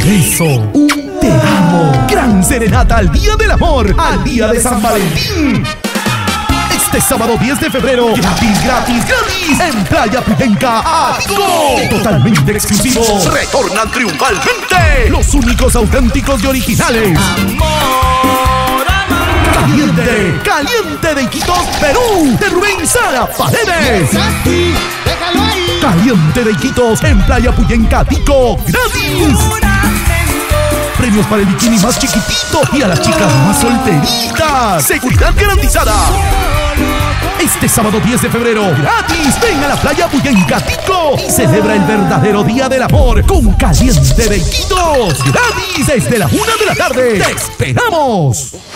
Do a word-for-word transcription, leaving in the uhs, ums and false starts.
beso, un te amo. Gran serenata al Día del Amor, al Día de San Valentín. Este sábado diez de febrero, gratis, gratis, gratis, en Playa Puyenca, Atico. Totalmente exclusivo. Retornan triunfalmente los únicos auténticos y originales. Amor, amor. Caliente, caliente de Iquitos, Perú, de Rubén Sara Paredes. Así, déjalo ahí. Caliente de Iquitos en Playa Puyenca, Atico, gratis. Premios para el bikini más chiquitito y a las chicas más solteritas. Seguridad garantizada. Este sábado diez de febrero, gratis, ven a la Playa Puyenca, Atico y celebra el verdadero Día del Amor con Caliente de Iquitos. Gratis desde la una de la tarde. ¡Te esperamos!